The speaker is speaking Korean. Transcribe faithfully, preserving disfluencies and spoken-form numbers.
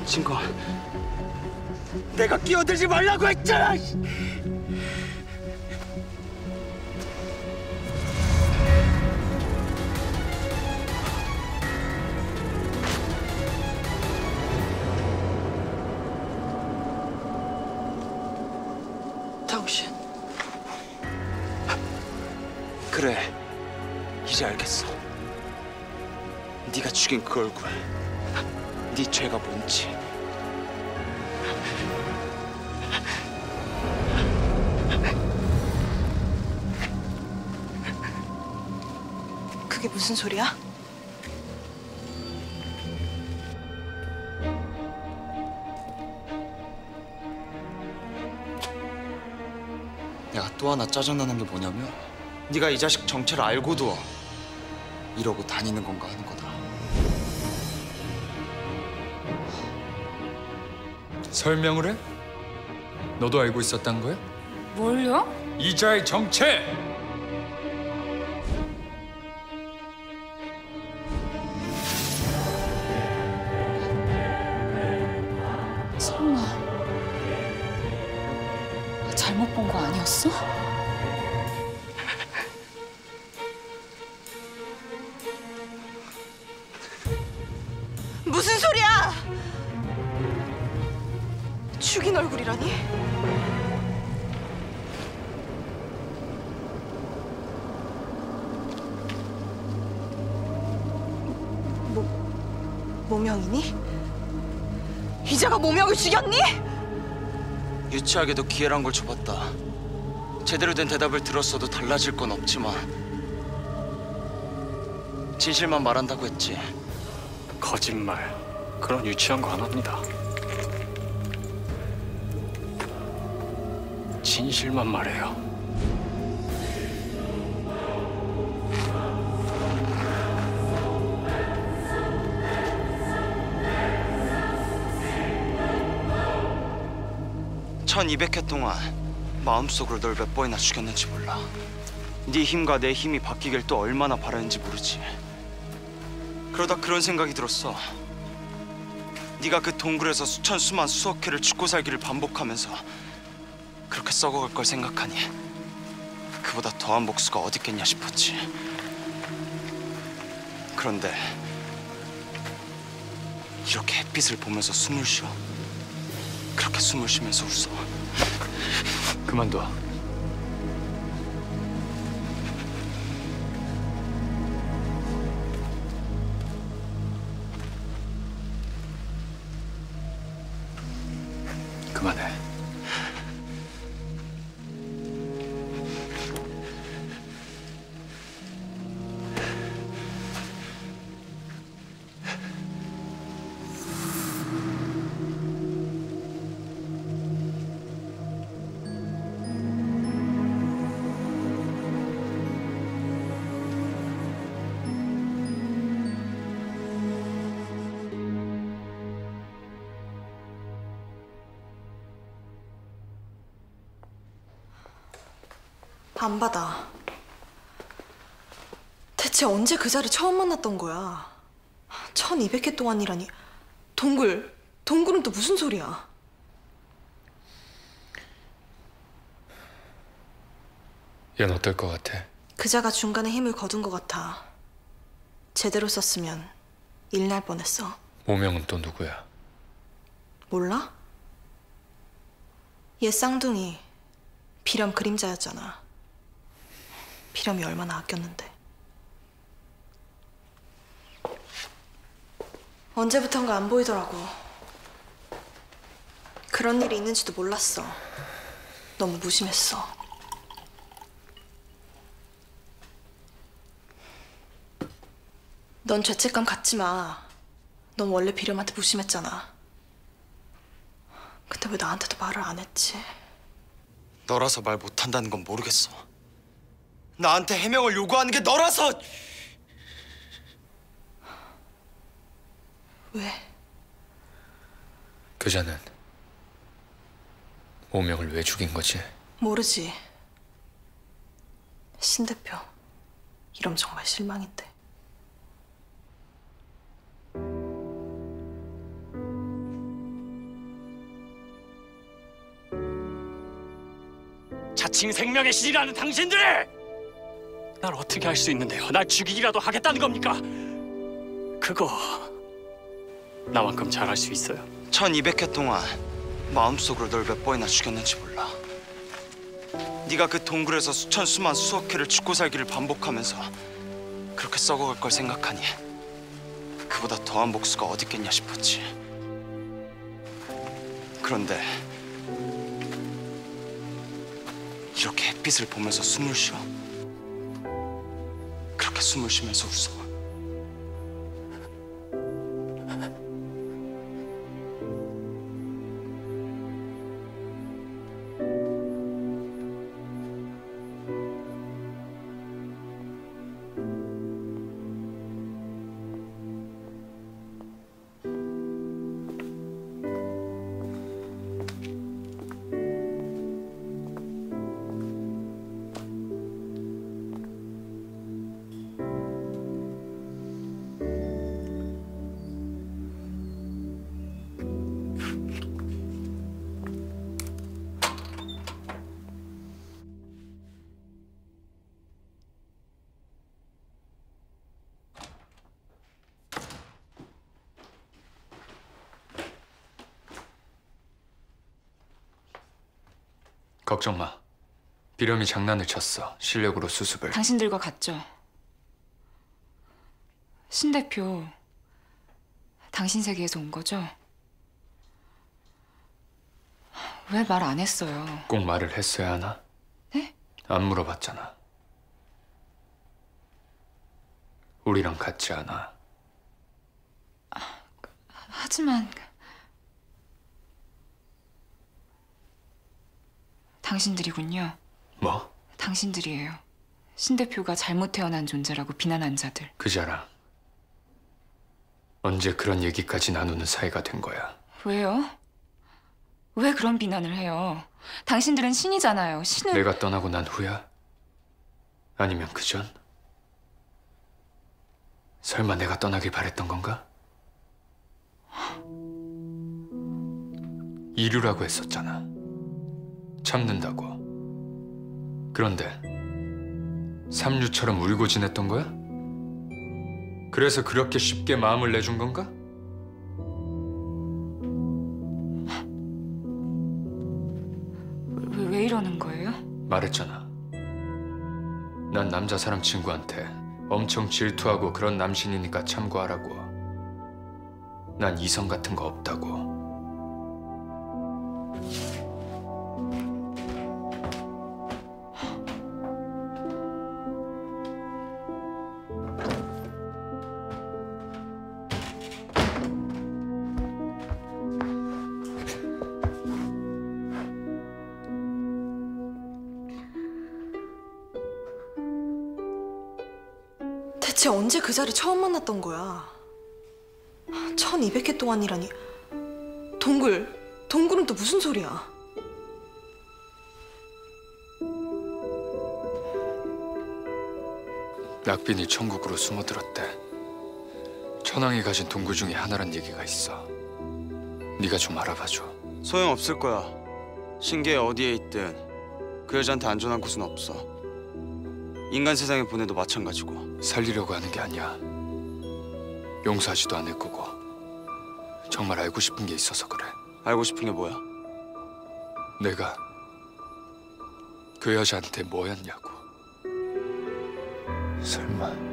묻힌 건 내가 끼어들지 말라고 했잖아! 당신. 그래, 이제 알겠어. 네가 죽인 그 얼굴, 네 죄가 뭔지. 그게 무슨 소리야? 내가 또 하나 짜증나는 게 뭐냐면 네가 이 자식 정체를 알고도 이러고 다니는 건가 하는 거다. 설명을 해? 너도 알고 있었단 거야? 뭘요? 이자의 정체! 설마 나 잘못 본 거 아니었어? 무슨 소리야! 죽인 얼굴이라니? 모, 모명이니? 이자가 모명을 죽였니? 유치하게도 기회란 걸 줘봤다. 제대로 된 대답을 들었어도 달라질 건 없지만 진실만 말한다고 했지. 거짓말. 그런 유치한 거 안 합니다. 진실만 말해요. 천이백 회 동안 마음속으로 널 몇 번이나 죽였는지 몰라. 네 힘과 내 힘이 바뀌길 또 얼마나 바랐는지 모르지. 그러다 그런 생각이 들었어. 네가 그 동굴에서 수천 수만 수억 회를 죽고 살기를 반복하면서 그렇게 썩어갈 걸 생각하니 그보다 더한 복수가 어디 있겠냐 싶었지. 그런데 이렇게 햇빛을 보면서 숨을 쉬어. 그렇게 숨을 쉬면서 웃어. 그만둬. 그만해. 안 받아. 대체 언제 그 자를 처음 만났던 거야? 천이백 회 동안이라니. 동굴, 동굴은 또 무슨 소리야? 얘는 어떨 것 같아? 그자가 중간에 힘을 거둔 것 같아. 제대로 썼으면 일 날 뻔했어. 모명은 또 누구야? 몰라? 얘 쌍둥이 비렴 그림자였잖아. 비렴이 얼마나 아꼈는데. 언제부턴가 안 보이더라고. 그런 일이 있는지도 몰랐어. 너무 무심했어. 넌 죄책감 갖지 마. 넌 원래 비렴한테 무심했잖아. 근데 왜 나한테도 말을 안 했지? 너라서 말 못한다는 건 모르겠어. 나한테 해명을 요구하는 게 너라서! 왜? 그자는 모명을 왜 죽인 거지? 모르지. 신 대표, 이러면 정말 실망인데. 명칭 생명의 신이라는 당신들이 날 어떻게 할 수 있는데요? 날 죽이기라도 하겠다는 겁니까? 그거 나만큼 잘할 수 있어요? 천이백 회 동안 마음속으로 널 몇 번이나 죽였는지 몰라. 네가 그 동굴에서 수천 수만 수억 회를 죽고 살기를 반복하면서 그렇게 썩어갈 걸 생각하니 그보다 더한 복수가 어디 있겠냐 싶었지. 그런데 이렇게 햇빛을 보면서 숨을 쉬어. 그렇게 숨을 쉬면서 웃어. 걱정 마. 비렴이 장난을 쳤어. 실력으로 수습을. 당신들과 같죠? 신 대표, 당신 세계에서 온 거죠? 왜 말 안 했어요? 꼭 말을 했어야 하나? 네? 안 물어봤잖아. 우리랑 같지 않아. 하지만 당신들이군요. 뭐? 당신들이에요. 신 대표가 잘못 태어난 존재라고 비난한 자들. 그자랑 언제 그런 얘기까지 나누는 사이가 된 거야? 왜요? 왜 그런 비난을 해요? 당신들은 신이잖아요. 신은... 내가 떠나고 난 후야? 아니면 그 전? 설마 내가 떠나길 바랬던 건가? 이류라고 했었잖아. 참는다고. 그런데 삼류처럼 울고 지냈던 거야? 그래서 그렇게 쉽게 마음을 내준 건가? 왜, 왜 이러는 거예요? 말했잖아. 난 남자 사람 친구한테 엄청 질투하고 그런 남신이니까 참고하라고. 난 이성 같은 거 없다고. 대체 언제 그 자리 처음 만났던 거야? 천이백 회 동안이라니. 동굴, 동굴은 또 무슨 소리야? 낙빈이 천국으로 숨어들었대. 천왕이 가진 동굴 중에 하나란 얘기가 있어. 네가 좀 알아봐줘. 소용없을 거야. 신기에 어디에 있든 그 여자한테 안전한 곳은 없어. 인간 세상에 보내도 마찬가지고. 살리려고 하는 게 아니야. 용서하지도 않을 거고. 정말 알고 싶은 게 있어서 그래. 알고 싶은 게 뭐야? 내가 그 여자한테 뭐였냐고. 설마